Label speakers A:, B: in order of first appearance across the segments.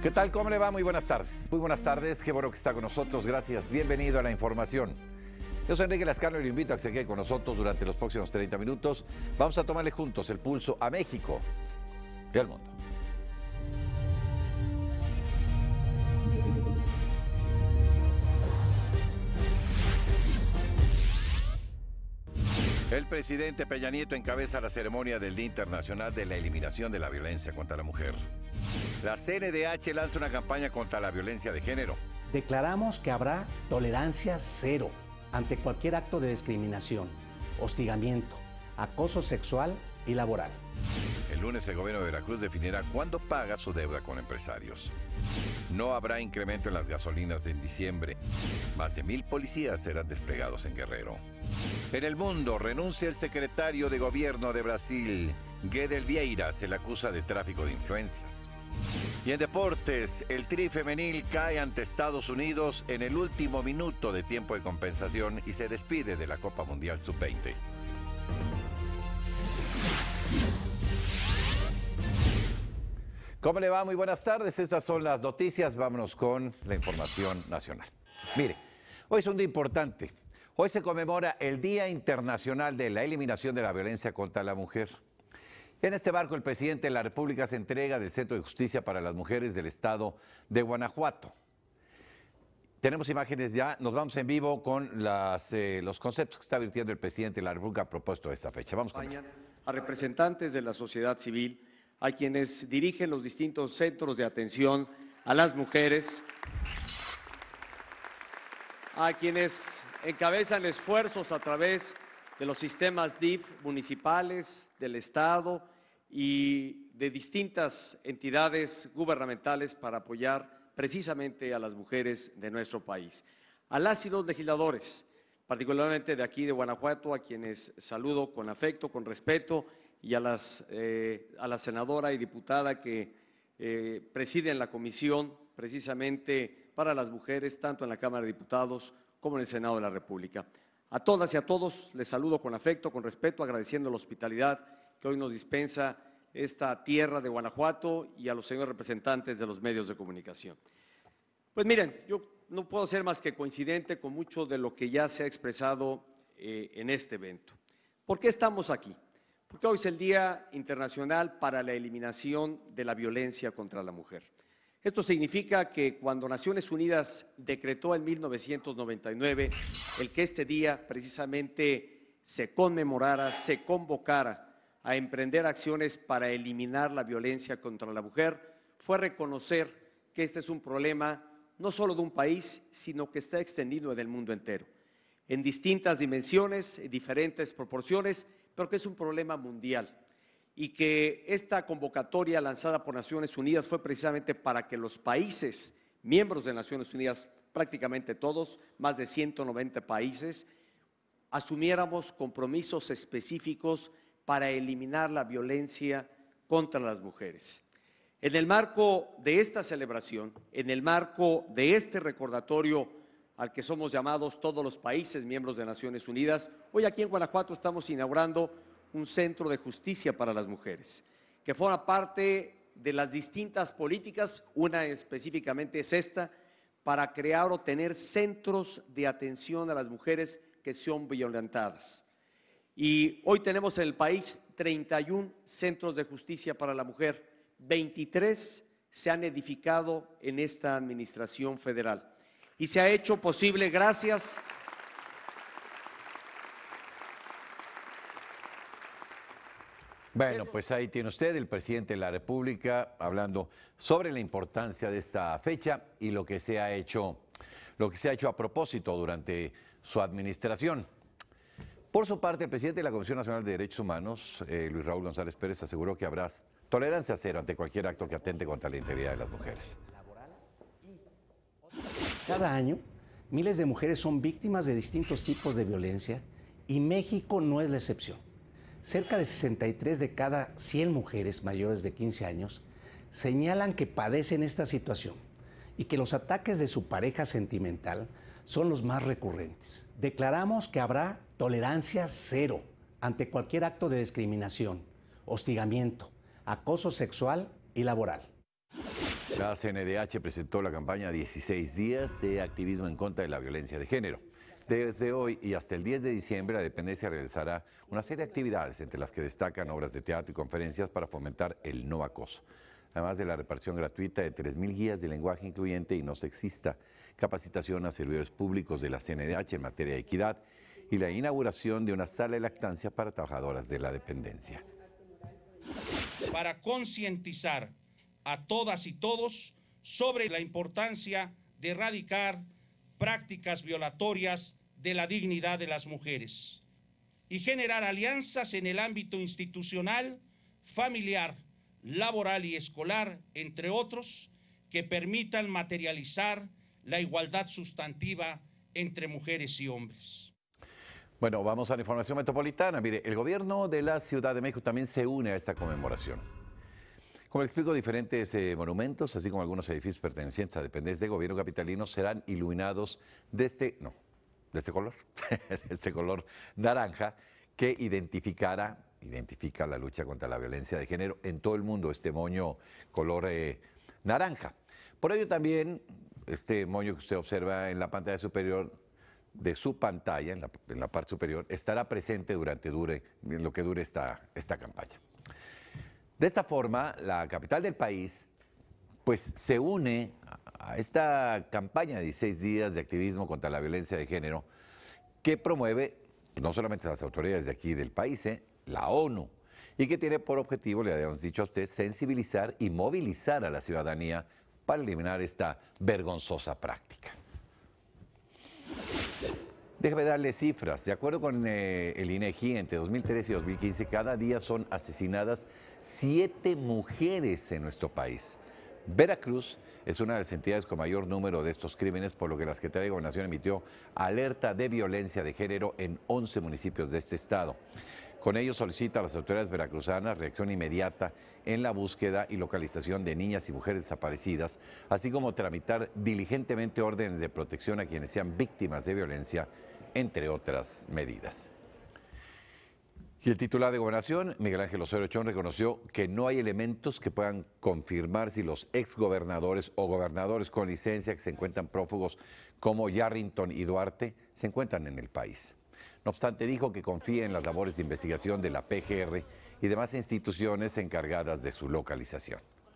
A: ¿Qué tal? ¿Cómo le va? Muy buenas tardes. Muy buenas tardes. Qué bueno que está con nosotros. Gracias. Bienvenido a la información. Yo soy Enrique Lascano y lo invito a que se quede con nosotros durante los próximos 30 minutos. Vamos a tomarle juntos el pulso a México y al mundo. El presidente Peña Nieto encabeza la ceremonia del Día Internacional de la Eliminación de la Violencia contra la Mujer. La CNDH lanza una campaña contra la violencia de género.
B: Declaramos que habrá tolerancia cero ante cualquier acto de discriminación, hostigamiento, acoso sexual y laboral.
A: El lunes el gobierno de Veracruz definirá cuándo paga su deuda con empresarios. No habrá incremento en las gasolinas de diciembre. Más de 1000 policías serán desplegados en Guerrero. En el mundo, renuncia el secretario de gobierno de Brasil. Guedel Vieira se le acusa de tráfico de influencias. Y en deportes, el Tri femenil cae ante Estados Unidos en el último minuto de tiempo de compensación y se despide de la Copa Mundial Sub-20. ¿Cómo le va? Muy buenas tardes. Estas son las noticias. Vámonos con la información nacional. Mire, hoy es un día importante. Hoy se conmemora el Día Internacional de la Eliminación de la Violencia contra la Mujer. En este marco, el presidente de la República se entrega del Centro de Justicia para las Mujeres del estado de Guanajuato. Tenemos imágenes ya, nos vamos en vivo con los conceptos que está vertiendo el presidente de la República a propósito de esta fecha. Vamos con ello.
C: A representantes de la sociedad civil, a quienes dirigen los distintos centros de atención a las mujeres, a quienes encabezan esfuerzos a través de los sistemas DIF municipales, del Estado y de distintas entidades gubernamentales para apoyar precisamente a las mujeres de nuestro país. A las y los legisladores, particularmente de aquí de Guanajuato, a quienes saludo con afecto, con respeto, y a la senadora y diputada que presiden la comisión precisamente para las mujeres, tanto en la Cámara de Diputados como en el Senado de la República. A todas y a todos les saludo con afecto, con respeto, agradeciendo la hospitalidad que hoy nos dispensa esta tierra de Guanajuato y a los señores representantes de los medios de comunicación. Pues miren, yo no puedo ser más que coincidente con mucho de lo que ya se ha expresado en este evento. ¿Por qué estamos aquí? Porque hoy es el Día Internacional para la Eliminación de la Violencia contra la Mujer. Esto significa que cuando Naciones Unidas decretó en 1999 el que este día precisamente se conmemorara, se convocara a emprender acciones para eliminar la violencia contra la mujer, fue reconocer que este es un problema no solo de un país, sino que está extendido en el mundo entero, en distintas dimensiones, en diferentes proporciones, pero que es un problema mundial. Y que esta convocatoria lanzada por Naciones Unidas fue precisamente para que los países miembros de Naciones Unidas, prácticamente todos, más de 190 países, asumiéramos compromisos específicos para eliminar la violencia contra las mujeres. En el marco de esta celebración, en el marco de este recordatorio al que somos llamados todos los países miembros de Naciones Unidas, hoy aquí en Guanajuato estamos inaugurando un centro de justicia para las mujeres, que forma parte de las distintas políticas, una específicamente es esta, para crear o tener centros de atención a las mujeres que son violentadas. Y hoy tenemos en el país 31 centros de justicia para la mujer, 23 se han edificado en esta administración federal. Y se ha hecho posible gracias
A: Bueno, pues ahí tiene usted el presidente de la República hablando sobre la importancia de esta fecha y lo que se ha hecho a propósito durante su administración. Por su parte, el presidente de la Comisión Nacional de Derechos Humanos, Luis Raúl González Pérez, aseguró que habrá tolerancia cero ante cualquier acto que atente contra la integridad de las mujeres.
B: Cada año, miles de mujeres son víctimas de distintos tipos de violencia y México no es la excepción. Cerca de 63 de cada 100 mujeres mayores de 15 años señalan que padecen esta situación y que los ataques de su pareja sentimental son los más recurrentes. Declaramos que habrá tolerancia cero ante cualquier acto de discriminación, hostigamiento, acoso sexual y laboral.
A: La CNDH presentó la campaña 16 días de activismo en contra de la violencia de género. Desde hoy y hasta el 10 de diciembre, la dependencia realizará una serie de actividades, entre las que destacan obras de teatro y conferencias para fomentar el no acoso. Además de la repartición gratuita de 3.000 guías de lenguaje incluyente y no sexista, capacitación a servidores públicos de la CNDH en materia de equidad y la inauguración de una sala de lactancia para trabajadoras de la dependencia.
D: Para concientizar a todas y todos sobre la importancia de erradicar prácticas violatorias de la dignidad de las mujeres y generar alianzas en el ámbito institucional, familiar, laboral y escolar, entre otros, que permitan materializar la igualdad sustantiva entre mujeres y hombres.
A: Bueno, vamos a la información metropolitana. Mire, el gobierno de la Ciudad de México también se une a esta conmemoración. Como le explico, diferentes monumentos, así como algunos edificios pertenecientes a dependencias de gobierno capitalino, serán iluminados de este color, de este color naranja, que identifica la lucha contra la violencia de género en todo el mundo, este moño color naranja. Por ello también, este moño que usted observa en la pantalla superior de su pantalla, en la parte superior, estará presente durante lo que dure esta campaña. De esta forma, la capital del país pues se une a esta campaña de 16 días de activismo contra la violencia de género que promueve no solamente las autoridades de aquí del país, la ONU, y que tiene por objetivo, le habíamos dicho a usted, sensibilizar y movilizar a la ciudadanía para eliminar esta vergonzosa práctica. Déjeme darle cifras. De acuerdo con el INEGI, entre 2013 y 2015, cada día son asesinadas 7 mujeres en nuestro país. Veracruz es una de las entidades con mayor número de estos crímenes, por lo que la Secretaría de Gobernación emitió alerta de violencia de género en 11 municipios de este estado. Con ello solicita a las autoridades veracruzanas reacción inmediata en la búsqueda y localización de niñas y mujeres desaparecidas, así como tramitar diligentemente órdenes de protección a quienes sean víctimas de violencia, entre otras medidas. Y el titular de Gobernación, Miguel Ángel Osorio Chong, reconoció que no hay elementos que puedan confirmar si los exgobernadores o gobernadores con licencia que se encuentran prófugos como Yarrington y Duarte se encuentran en el país. No obstante, dijo que confía en las labores de investigación de la PGR y demás instituciones encargadas de su localización.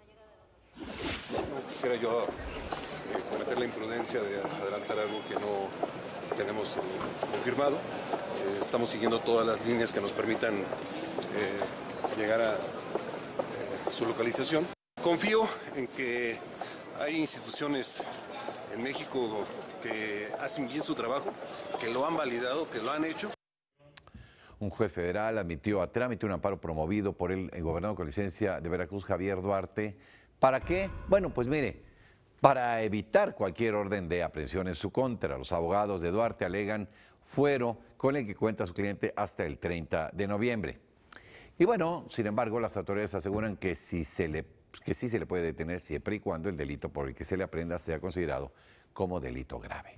E: No quisiera yo cometer la imprudencia de adelantar algo que no tenemos confirmado. Estamos siguiendo todas las líneas que nos permitan llegar a su localización. Confío en que hay instituciones en México que hacen bien su trabajo, que lo han validado, que lo han hecho.
A: Un juez federal admitió a trámite un amparo promovido por el gobernador con licencia de Veracruz, Javier Duarte. ¿Para qué? Bueno, pues mire, para evitar cualquier orden de aprehensión en su contra. Los abogados de Duarte alegan fuero con el que cuenta su cliente hasta el 30 de noviembre. Y bueno, sin embargo, las autoridades aseguran que sí se le puede detener siempre y cuando el delito por el que se le aprenda sea considerado como delito grave.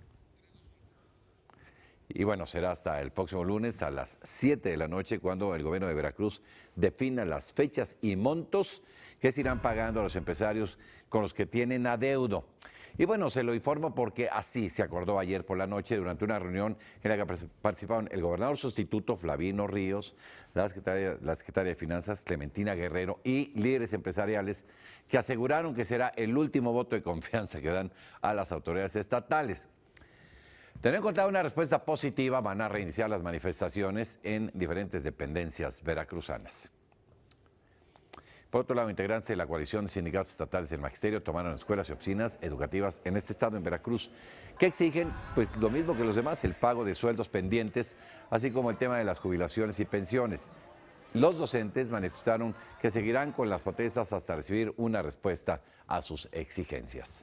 A: Y bueno, será hasta el próximo lunes a las 7 de la noche cuando el gobierno de Veracruz defina las fechas y montos que se irán pagando a los empresarios con los que tienen adeudo. Y bueno, se lo informo porque así se acordó ayer por la noche durante una reunión en la que participaron el gobernador sustituto Flavino Ríos, la secretaria de Finanzas Clementina Guerrero y líderes empresariales que aseguraron que será el último voto de confianza que dan a las autoridades estatales. Teniendo en cuenta una respuesta positiva, van a reiniciar las manifestaciones en diferentes dependencias veracruzanas. Por otro lado, integrantes de la coalición de sindicatos estatales del magisterio tomaron escuelas y oficinas educativas en este estado, en Veracruz, que exigen pues lo mismo que los demás, el pago de sueldos pendientes, así como el tema de las jubilaciones y pensiones. Los docentes manifestaron que seguirán con las protestas hasta recibir una respuesta a sus exigencias.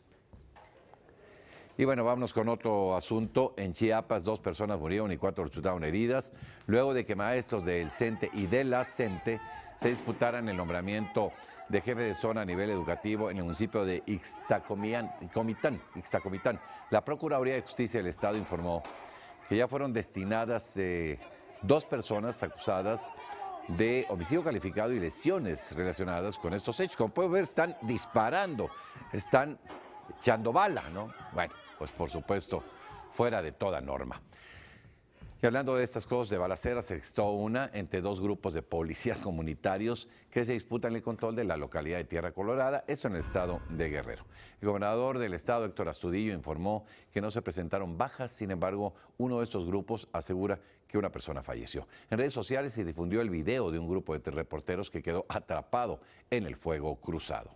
A: Y bueno, vámonos con otro asunto. En Chiapas, 2 personas murieron y 4 resultaron heridas, luego de que maestros del CENTE y de la CENTE se disputaran el nombramiento de jefe de zona a nivel educativo en el municipio de Ixtacomitán. La Procuraduría de Justicia del Estado informó que ya fueron destinadas 2 personas acusadas de homicidio calificado y lesiones relacionadas con estos hechos. Como pueden ver, están disparando, están echando bala, ¿no? Bueno, pues por supuesto, fuera de toda norma. Y hablando de estas cosas de balaceras, se gestó una entre dos grupos de policías comunitarios que se disputan el control de la localidad de Tierra Colorada, esto en el estado de Guerrero. El gobernador del estado, Héctor Astudillo, informó que no se presentaron bajas, sin embargo, uno de estos grupos asegura que una persona falleció. En redes sociales se difundió el video de un grupo de reporteros que quedó atrapado en el fuego cruzado.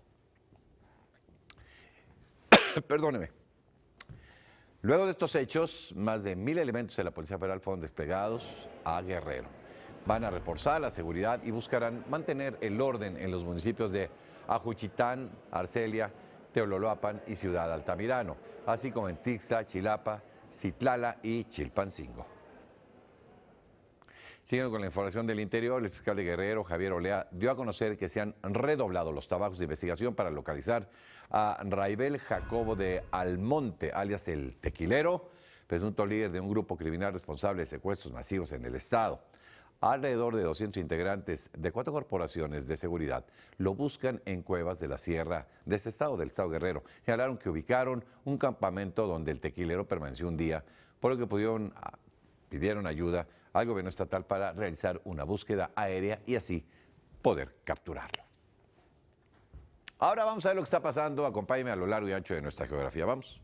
A: Perdóneme. Luego de estos hechos, más de 1,000 elementos de la Policía Federal fueron desplegados a Guerrero. Van a reforzar la seguridad y buscarán mantener el orden en los municipios de Ajuchitán, Arcelia, Teololoapan y Ciudad Altamirano, así como en Tixla, Chilapa, Citlala y Chilpancingo. Siguiendo con la información del interior, el fiscal de Guerrero, Javier Olea, dio a conocer que se han redoblado los trabajos de investigación para localizar a Raibel Jacobo de Almonte, alias el Tequilero, presunto líder de un grupo criminal responsable de secuestros masivos en el estado. Alrededor de 200 integrantes de 4 corporaciones de seguridad lo buscan en cuevas de la sierra de ese estado, del estado Guerrero. Señalaron que ubicaron un campamento donde el Tequilero permaneció un día, por lo que pidieron ayuda al gobierno estatal para realizar una búsqueda aérea y así poder capturarlo. Ahora vamos a ver lo que está pasando. Acompáñenme a lo largo y ancho de nuestra geografía. Vamos.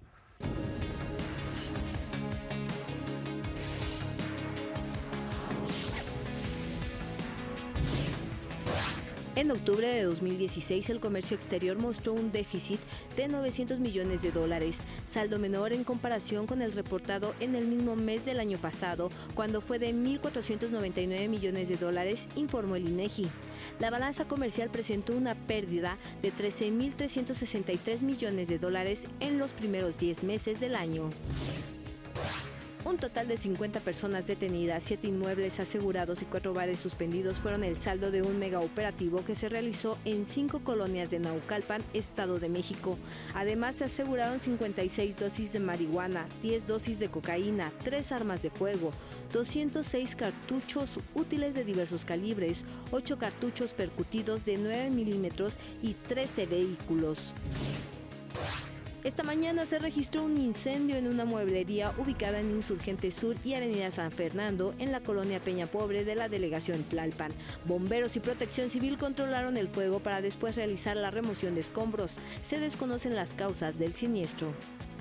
F: En octubre de 2016, el comercio exterior mostró un déficit de 900 millones de dólares, saldo menor en comparación con el reportado en el mismo mes del año pasado, cuando fue de 1.499 millones de dólares, informó el INEGI. La balanza comercial presentó una pérdida de 13.363 millones de dólares en los primeros 10 meses del año. Un total de 50 personas detenidas, 7 inmuebles asegurados y 4 bares suspendidos fueron el saldo de un megaoperativo que se realizó en 5 colonias de Naucalpan, Estado de México. Además, se aseguraron 56 dosis de marihuana, 10 dosis de cocaína, 3 armas de fuego, 206 cartuchos útiles de diversos calibres, 8 cartuchos percutidos de 9 milímetros y 13 vehículos. Esta mañana se registró un incendio en una mueblería ubicada en Insurgente Sur y Avenida San Fernando, en la colonia Peña Pobre de la delegación Tlalpan. Bomberos y Protección Civil controlaron el fuego para después realizar la remoción de escombros. Se desconocen las causas del siniestro.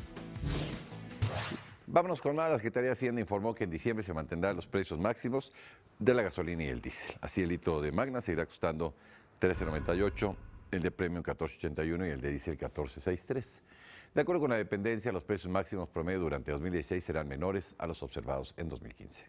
A: Vámonos con más. La Secretaría de Hacienda informó que en diciembre se mantendrán los precios máximos de la gasolina y el diésel. Así, el litro de Magna seguirá costando $13.98, el de Premium $14.81 y el de diésel $14.63. De acuerdo con la dependencia, los precios máximos promedio durante 2016 serán menores a los observados en 2015.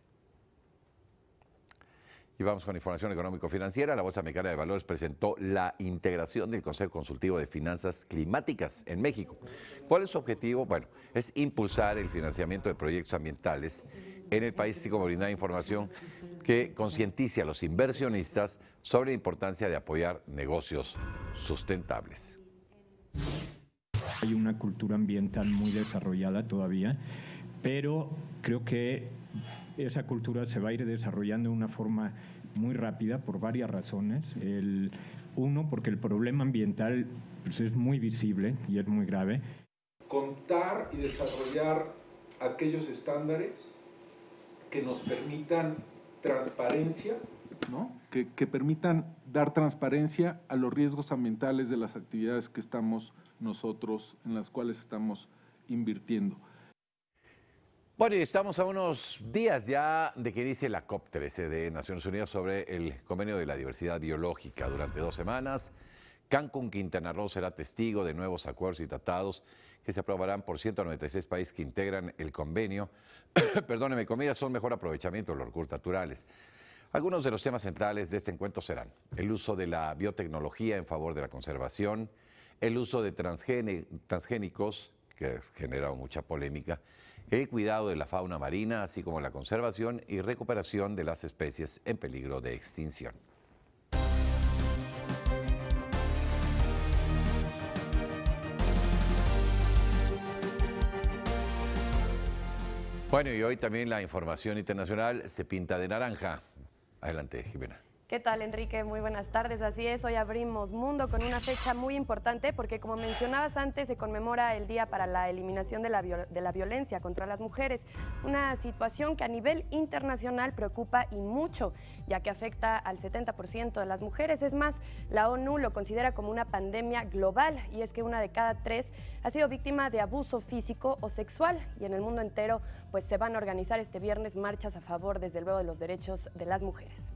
A: Y vamos con información económico-financiera. La Bolsa Mexicana de Valores presentó la integración del Consejo Consultivo de Finanzas Climáticas en México. ¿Cuál es su objetivo? Bueno, es impulsar el financiamiento de proyectos ambientales en el país, así como brindar información que concientice a los inversionistas sobre la importancia de apoyar negocios sustentables.
G: Hay una cultura ambiental muy desarrollada todavía, pero creo que esa cultura se va a ir desarrollando de una forma muy rápida por varias razones. Uno, porque el problema ambiental pues, es muy visible y es muy grave.
H: Contar y desarrollar aquellos estándares que nos permitan transparencia, ¿no? Que permitan dar transparencia a los riesgos ambientales de las actividades que estamos nosotros, en las cuales estamos invirtiendo.
A: Bueno, y estamos a unos días ya de que inicie la COP13 de Naciones Unidas sobre el Convenio de la Diversidad Biológica. Durante 2 semanas, Cancún, Quintana Roo será testigo de nuevos acuerdos y tratados que se aprobarán por 196 países que integran el convenio. Perdóneme, comidas son mejor aprovechamiento de los recursos naturales. Algunos de los temas centrales de este encuentro serán el uso de la biotecnología en favor de la conservación, el uso de transgénicos, que ha generado mucha polémica, el cuidado de la fauna marina, así como la conservación y recuperación de las especies en peligro de extinción. Bueno, y hoy también la información internacional se pinta de naranja. Adelante, Jimena.
I: ¿Qué tal, Enrique? Muy buenas tardes. Así es, hoy abrimos mundo con una fecha muy importante porque, como mencionabas antes, se conmemora el Día para la Eliminación de la Violencia contra las Mujeres, una situación que a nivel internacional preocupa y mucho, ya que afecta al 70% de las mujeres. Es más, la ONU lo considera como una pandemia global, y es que 1 de cada 3 ha sido víctima de abuso físico o sexual, y en el mundo entero pues se van a organizar este viernes marchas a favor, desde luego, de los derechos de las mujeres.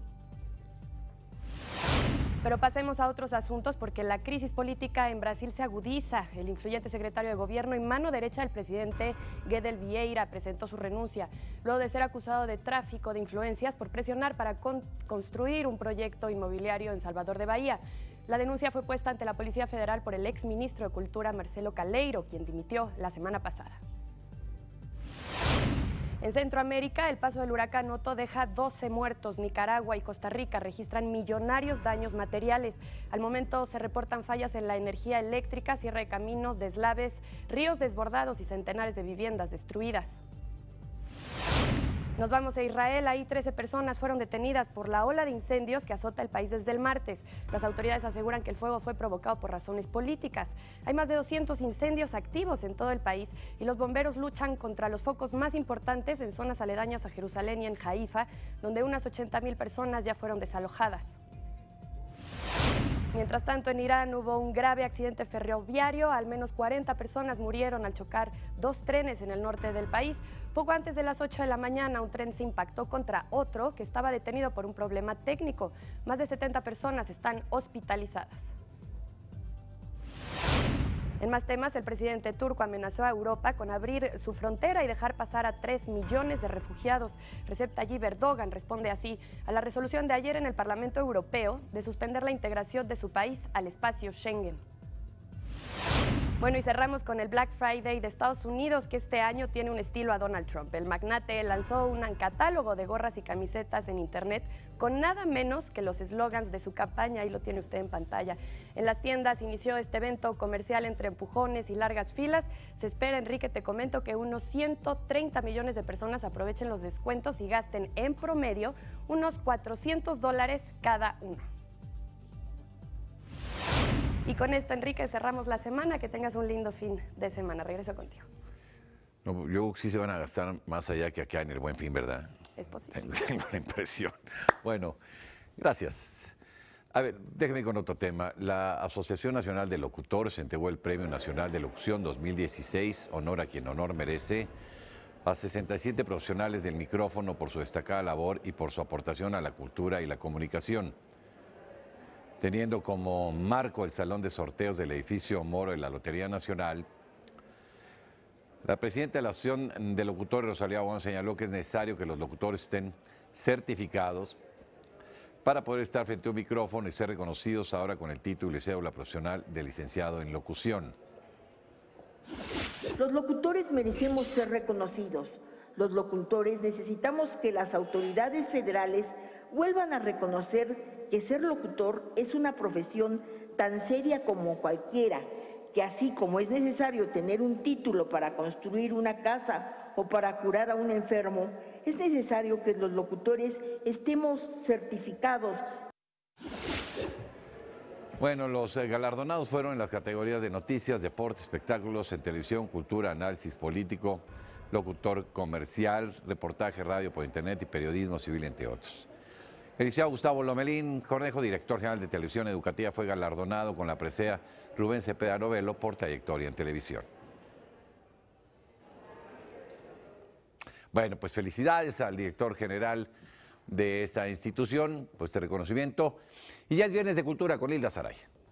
I: Pero pasemos a otros asuntos, porque la crisis política en Brasil se agudiza. El influyente secretario de gobierno y mano derecha del presidente, Gedel Vieira, presentó su renuncia luego de ser acusado de tráfico de influencias por presionar para construir un proyecto inmobiliario en Salvador de Bahía. La denuncia fue puesta ante la Policía Federal por el exministro de Cultura, Marcelo Caleiro, quien dimitió la semana pasada. En Centroamérica, el paso del huracán Otto deja 12 muertos. Nicaragua y Costa Rica registran millonarios daños materiales. Al momento se reportan fallas en la energía eléctrica, cierre de caminos, deslaves, ríos desbordados y centenares de viviendas destruidas. Nos vamos a Israel. Ahí 13 personas fueron detenidas por la ola de incendios que azota el país desde el martes. Las autoridades aseguran que el fuego fue provocado por razones políticas. Hay más de 200 incendios activos en todo el país y los bomberos luchan contra los focos más importantes en zonas aledañas a Jerusalén y en Haifa, donde unas 80,000 personas ya fueron desalojadas. Mientras tanto, en Irán hubo un grave accidente ferroviario. Al menos 40 personas murieron al chocar 2 trenes en el norte del país. Poco antes de las 8 de la mañana, un tren se impactó contra otro que estaba detenido por un problema técnico. Más de 70 personas están hospitalizadas. En más temas, el presidente turco amenazó a Europa con abrir su frontera y dejar pasar a 3 millones de refugiados. Recep Tayyip Erdogan responde así a la resolución de ayer en el Parlamento Europeo de suspender la integración de su país al espacio Schengen. Bueno, y cerramos con el Black Friday de Estados Unidos, que este año tiene un estilo a Donald Trump. El magnate lanzó un catálogo de gorras y camisetas en internet con nada menos que los eslogans de su campaña. Ahí lo tiene usted en pantalla. En las tiendas inició este evento comercial entre empujones y largas filas. Se espera, Enrique, te comento, que unos 130 millones de personas aprovechen los descuentos y gasten en promedio unos $400 cada uno. Y con esto, Enrique, cerramos la semana. Que tengas un lindo fin de semana. Regreso contigo.
A: No, yo sí se van a gastar más allá que acá en el Buen Fin, ¿verdad?
I: Es posible.
A: Tengo la impresión. Bueno, gracias. A ver, déjeme con otro tema. La Asociación Nacional de Locutores entregó el Premio Nacional de Locución 2016, honor a quien honor merece, a 67 profesionales del micrófono por su destacada labor y por su aportación a la cultura y la comunicación. Teniendo como marco el salón de sorteos del edificio Moro de la Lotería Nacional, la presidenta de la Asociación de Locutores, Rosalía Bon, señaló que es necesario que los locutores estén certificados para poder estar frente a un micrófono y ser reconocidos ahora con el título y cédula profesional de licenciado en locución.
J: Los locutores merecemos ser reconocidos. Los locutores necesitamos que las autoridades federales vuelvan a reconocer que ser locutor es una profesión tan seria como cualquiera, que así como es necesario tener un título para construir una casa o para curar a un enfermo, es necesario que los locutores estemos certificados.
A: Bueno, los galardonados fueron en las categorías de noticias, deportes, espectáculos, en televisión, cultura, análisis político, locutor comercial, reportaje, radio por internet y periodismo civil, entre otros. El licenciado Gustavo Lomelín Cornejo, director general de Televisión Educativa, fue galardonado con la presea Rubén Cepeda Novelo por trayectoria en televisión. Bueno, pues felicidades al director general de esta institución, pues este reconocimiento. Y ya es viernes de Cultura con Hilda Saray.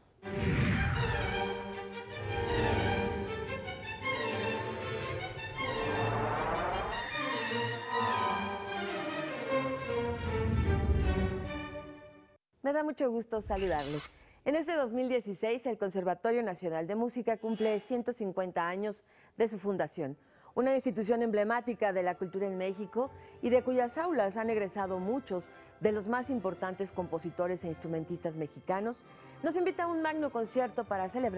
K: Me da mucho gusto saludarle. En este 2016, el Conservatorio Nacional de Música cumple 150 años de su fundación, una institución emblemática de la cultura en México y de cuyas aulas han egresado muchos de los más importantes compositores e instrumentistas mexicanos. Nos invita a un magno concierto para celebrar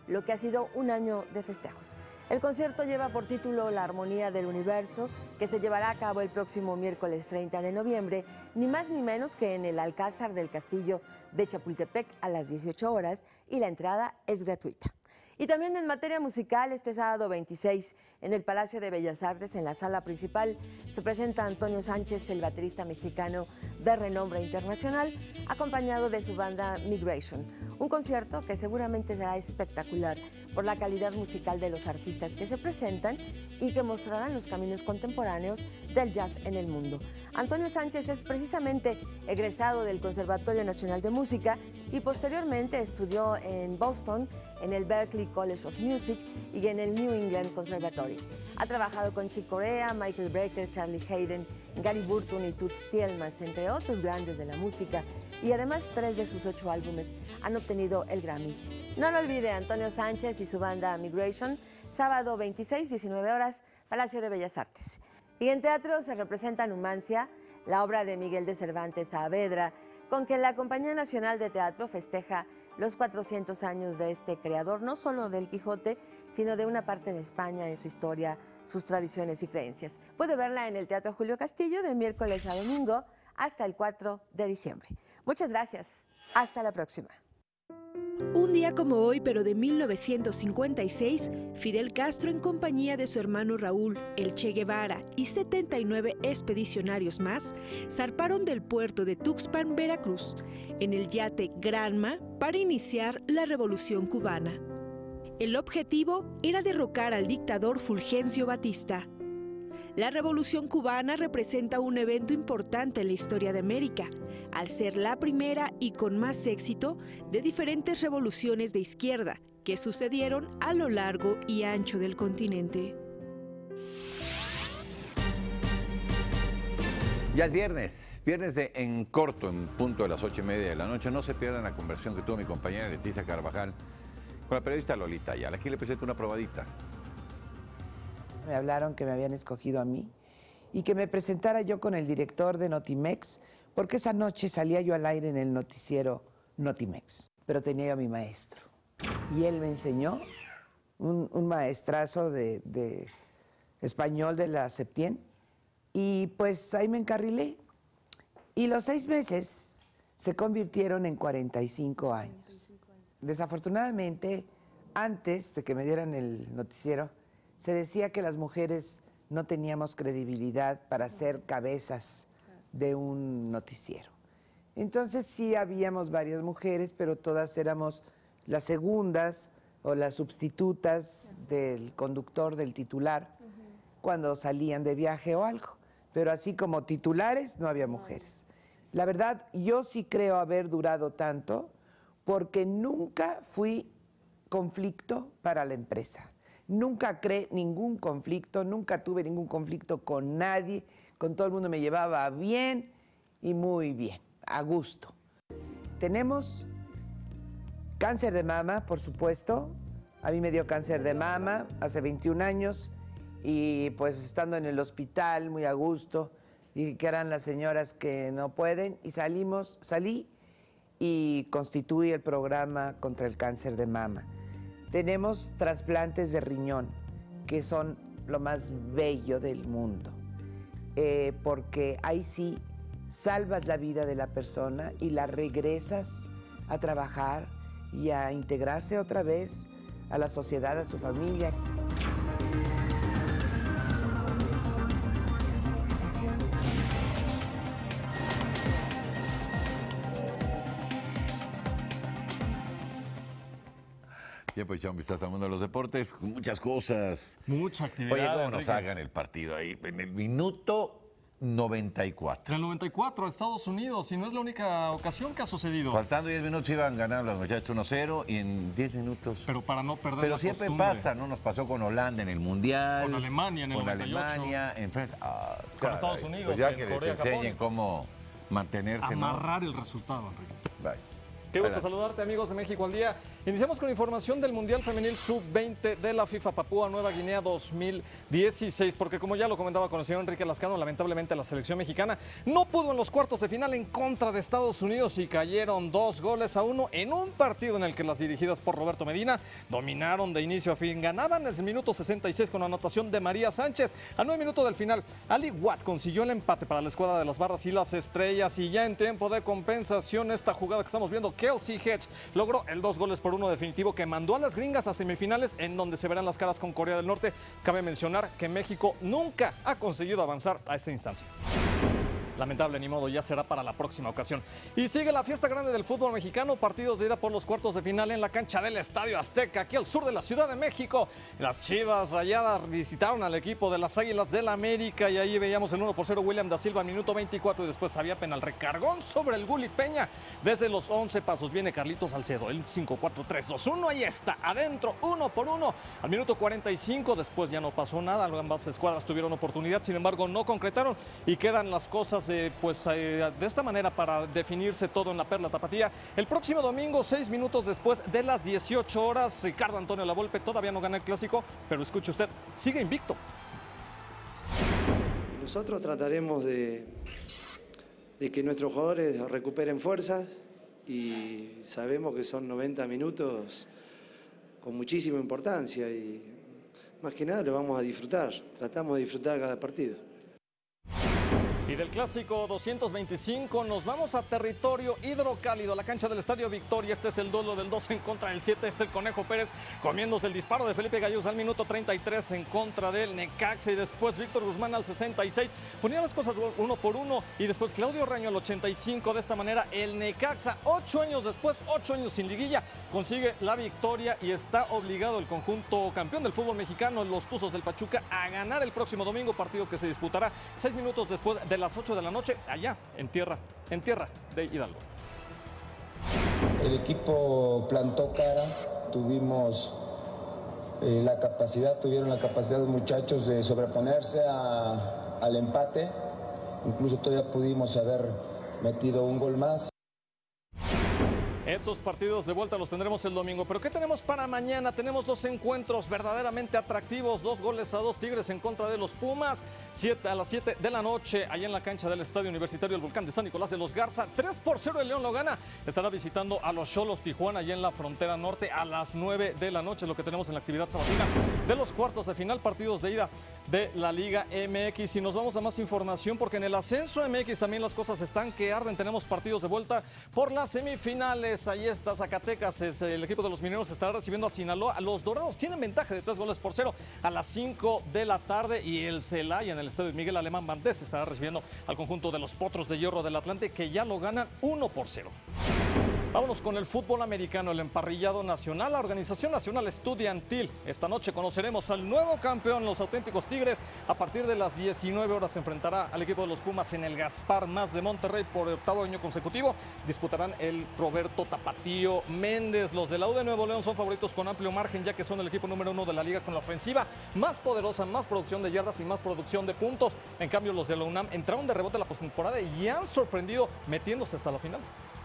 K: lo que ha sido un año de festejos. El concierto lleva por título La Armonía del Universo, que se llevará a cabo el próximo miércoles 30 de noviembre, ni más ni menos que en el Alcázar del Castillo de Chapultepec a las 18 horas, y la entrada es gratuita. Y también en materia musical, este sábado 26, en el Palacio de Bellas Artes, en la sala principal, se presenta Antonio Sánchez, el baterista mexicano de renombre internacional, acompañado de su banda Migration. Un concierto que seguramente será espectacular por la calidad musical de los artistas que se presentan y que mostrarán los caminos contemporáneos del jazz en el mundo. Antonio Sánchez es precisamente egresado del Conservatorio Nacional de Música y posteriormente estudió en Boston, en el Berklee College of Music y en el New England Conservatory. Ha trabajado con Chick Corea, Michael Brecker, Charlie Haydn, Gary Burton y Toots Thielemans, entre otros grandes de la música, y además 3 de sus 8 álbumes han obtenido el Grammy. No lo olvide, Antonio Sánchez y su banda Migration, sábado 26, 19 horas, Palacio de Bellas Artes. Y en teatro se representa Numancia, la obra de Miguel de Cervantes Saavedra, con que la Compañía Nacional de Teatro festeja los 400 años de este creador, no solo del Quijote, sino de una parte de España en su historia, sus tradiciones y creencias. Puede verla en el Teatro Julio Castillo de miércoles a domingo hasta el 4 de diciembre. Muchas gracias. Hasta la próxima.
L: Un día como hoy, pero de 1956, Fidel Castro, en compañía de su hermano Raúl, el Che Guevara y 79 expedicionarios más, zarparon del puerto de Tuxpan, Veracruz, en el yate Granma para iniciar la Revolución Cubana. El objetivo era derrocar al dictador Fulgencio Batista. La Revolución Cubana representa un evento importante en la historia de América, al ser la primera y con más éxito de diferentes revoluciones de izquierda que sucedieron a lo largo y ancho del continente.
A: Ya es viernes de En Corto, en punto de las 8:30 de la noche. No se pierdan la conversación que tuvo mi compañera Leticia Carvajal con la periodista Lolita Ayala. Aquí le presento una probadita.
M: Me hablaron que me habían escogido a mí y que me presentara yo con el director de Notimex, porque esa noche salía yo al aire en el noticiero Notimex, pero tenía yo a mi maestro. Y él me enseñó, un maestrazo de español de la Septien, y pues ahí me encarrilé. Y los 6 meses se convirtieron en 45 años. Desafortunadamente, antes de que me dieran el noticiero, se decía que las mujeres no teníamos credibilidad para ser cabezas de un noticiero. Entonces sí habíamos varias mujeres, pero todas éramos las segundas o las sustitutas del conductor, del titular, cuando salían de viaje o algo. Pero así como titulares no había mujeres. La verdad, yo sí creo haber durado tanto porque nunca fui conflicto para la empresa. Nunca creé ningún conflicto, nunca tuve ningún conflicto con nadie, con todo el mundo me llevaba bien y muy bien, a gusto. Tenemos cáncer de mama, por supuesto. A mí me dio cáncer de mama hace 21 años y pues estando en el hospital muy a gusto, dije que eran las señoras que no pueden y salí y constituí el programa contra el cáncer de mama. Tenemos trasplantes de riñón, que son lo más bello del mundo, porque ahí sí salvas la vida de la persona y la regresas a trabajar y a integrarse otra vez a la sociedad, a su familia.
A: Bien, pues echamos un vistazo al mundo de los deportes, muchas cosas.
N: Mucha actividad.
A: Oye, ¿cómo nos hagan el partido ahí? En el minuto 94.
N: En el 94, Estados Unidos, y no es la única ocasión que ha sucedido.
A: Faltando 10 minutos iban ganando los muchachos 1-0 y en 10 minutos...
N: Pero para no perder
A: Pero
N: la
A: siempre
N: costumbre.
A: pasa, ¿no? Nos pasó con Holanda en el Mundial.
N: Con Alemania en el 98.
A: Con Alemania, en Francia.
N: Con Estados Unidos,
A: pues ya
N: en
A: que
N: Corea,
A: les enseñen
N: Japón.
A: cómo mantenerse,
N: Amarrar el resultado, Enrique.
A: Bye.
N: Qué gusto saludarte, amigos de México al Día. Iniciamos con información del Mundial Femenil Sub-20 de la FIFA Papúa Nueva Guinea 2016, porque como ya lo comentaba con el señor Enrique Lascano, lamentablemente la selección mexicana no pudo en los cuartos de final en contra de Estados Unidos y cayeron 2-1 en un partido en el que las dirigidas por Roberto Medina dominaron de inicio a fin. Ganaban en el minuto 66 con anotación de María Sánchez. A 9 minutos del final, Ali Watt consiguió el empate para la escuadra de las Barras y las Estrellas, y ya en tiempo de compensación, esta jugada que estamos viendo, Kelsey Hedge logró el 2-1 definitivo que mandó a las gringas a semifinales, en donde se verán las caras con Corea del Norte. Cabe mencionar que México nunca ha conseguido avanzar a esta instancia. Lamentable, ni modo, ya será para la próxima ocasión. Y sigue la fiesta grande del fútbol mexicano, partidos de ida por los cuartos de final en la cancha del Estadio Azteca, aquí al sur de la Ciudad de México. Las Chivas Rayadas visitaron al equipo de las Águilas del América y ahí veíamos el 1-0 William da Silva al minuto 24 y después había penal, recargón sobre el Guli Peña. Desde los 11 pasos viene Carlitos Salcedo, el 5-4-3-2-1, ahí está, adentro, 1-1. Al minuto 45, después ya no pasó nada, ambas escuadras tuvieron oportunidad, sin embargo no concretaron y quedan las cosas de esta manera para definirse todo en la Perla Tapatía. El próximo domingo, 6 minutos después de las 18 horas, Ricardo Antonio Lavolpe todavía no gana el clásico, pero escuche usted, sigue invicto.
O: Nosotros trataremos de que nuestros jugadores recuperen fuerzas y sabemos que son 90 minutos con muchísima importancia y más que nada lo vamos a disfrutar, tratamos de disfrutar cada partido.
N: Y del clásico 225 nos vamos a territorio hidrocálido, a la cancha del Estadio Victoria. Este es el duelo del 2 en contra del 7. El Conejo Pérez comiéndose el disparo de Felipe Gallus al minuto 33 en contra del Necaxa. Y después Víctor Guzmán al 66. Ponía las cosas 1-1. Y después Claudio Reño al 85. De esta manera el Necaxa, 8 años después, 8 años sin liguilla, consigue la victoria y está obligado el conjunto campeón del fútbol mexicano, los Tuzos del Pachuca, a ganar el próximo domingo, partido que se disputará 6 minutos después de las 8 de la noche, allá en tierra de Hidalgo.
P: El equipo plantó cara, tuvieron la capacidad los muchachos de sobreponerse al empate, incluso todavía pudimos haber metido un gol más.
N: Estos partidos de vuelta los tendremos el domingo. ¿Pero qué tenemos para mañana? Tenemos 2 encuentros verdaderamente atractivos. 2-2 Tigres en contra de los Pumas. A las 7 de la noche, allá en la cancha del Estadio Universitario del Volcán de San Nicolás de los Garza. 3-0 el León lo gana. Estará visitando a los Xolos Tijuana, allá en la frontera norte, a las 9 de la noche. Lo que tenemos en la actividad sabatina de los cuartos de final, partidos de ida de la Liga MX. Y nos vamos a más información porque en el ascenso MX también las cosas están que arden. Tenemos partidos de vuelta por las semifinales. Ahí está Zacatecas, el equipo de los mineros estará recibiendo a Sinaloa. Los Dorados tienen ventaja de 3-0 a las 5 de la tarde y el Celaya en el estadio Miguel Alemán Valdés estará recibiendo al conjunto de los Potros de Hierro del Atlante, que ya lo ganan 1-0. Vámonos con el fútbol americano, el emparrillado nacional, la Organización Nacional Estudiantil. Esta noche conoceremos al nuevo campeón, los auténticos Tigres. A partir de las 19 horas se enfrentará al equipo de los Pumas en el Gaspar Más de Monterrey por 8º año consecutivo. Disputarán el Roberto Tapatío Méndez. Los de la U de Nuevo León son favoritos con amplio margen, ya que son el equipo número 1 de la liga con la ofensiva más poderosa, más producción de yardas y más producción de puntos. En cambio, los de la UNAM entraron de rebote a la postemporada y han sorprendido metiéndose hasta la final.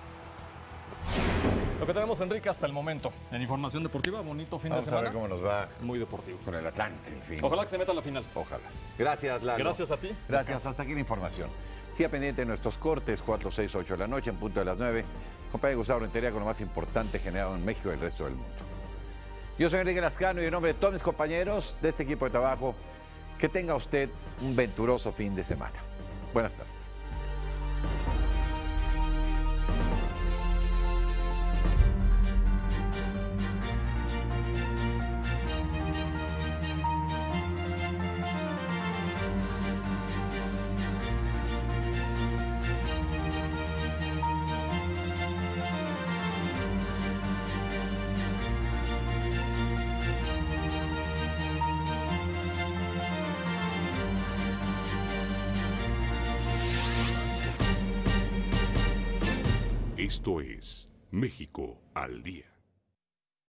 N: Lo que tenemos, Enrique, hasta el momento. En información deportiva, bonito fin de semana.
A: Vamos a ver cómo nos va.
N: Muy deportivo.
A: Con el Atlante, en fin.
N: Ojalá que se meta a la final.
A: Ojalá. Gracias, Lalo.
N: Gracias a ti.
A: Gracias.
N: Descansa.
A: Hasta aquí la información. Siga pendiente de nuestros cortes, 4, 6, 8 de la noche, en punto de las 9. Compañero Gustavo Rentería con lo más importante generado en México y el resto del mundo. Yo soy Enrique Lascano y en nombre de todos mis compañeros de este equipo de trabajo, que tenga usted un venturoso fin de semana. Buenas tardes.
Q: Esto es México al Día.